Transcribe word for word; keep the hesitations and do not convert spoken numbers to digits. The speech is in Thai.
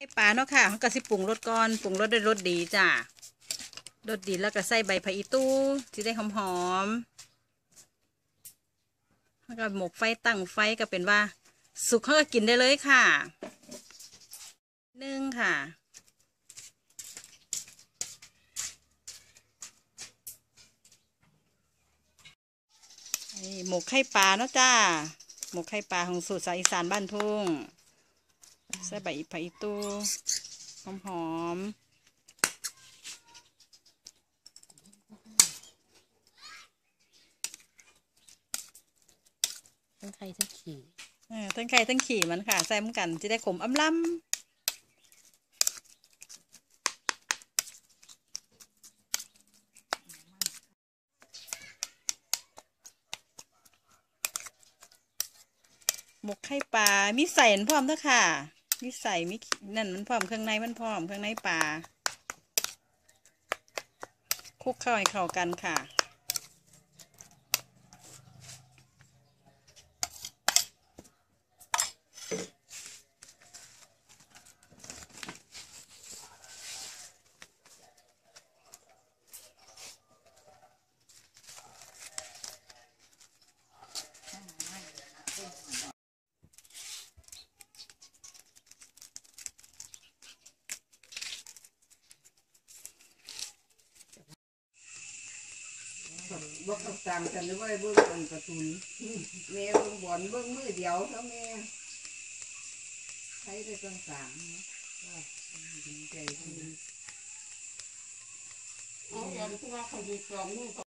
ให้ปลาเนาะค่ะเขาก็สิปรุงรสก่อนปรุงรสด้วยรสดีจ้ะรสดีแล้วก็ใส่ใบผักอีตู้ที่ได้หอมๆแล้วก็หมกไฟตั้งไฟก็เป็นว่าสุกเขาก็กินได้เลยค่ะนึ่งค่ะหมกไข่ปลาเนาะจ้าหมกไข่ปลาของสูตรสายอีสานบ้านทุ่งใส่ใบผักอีตู้หอมๆทั้งไข่ทั้งขี่เออทั้งไข่ทั้งขี่มันค่ะใส่มันกันจะได้ขมอำล้ำหมกไข่ปลามีใส่พร้อมเด้อค่ะมีใส่มีนั่นมันพร้อมเครื่องในมันพร้อมเครื่องในปลาคลุกเข้าให้เข้ากันค่ะบกต่างกันหรือว่าเบิ้งอันกระตุนแม่เบิ้งบอลเบิ้งมือเดียวเท่าแม่ใช้ได้ต่างๆนะว่าดีใจที่อ๋ออย่างที่ว่าเขาดีกรองมือ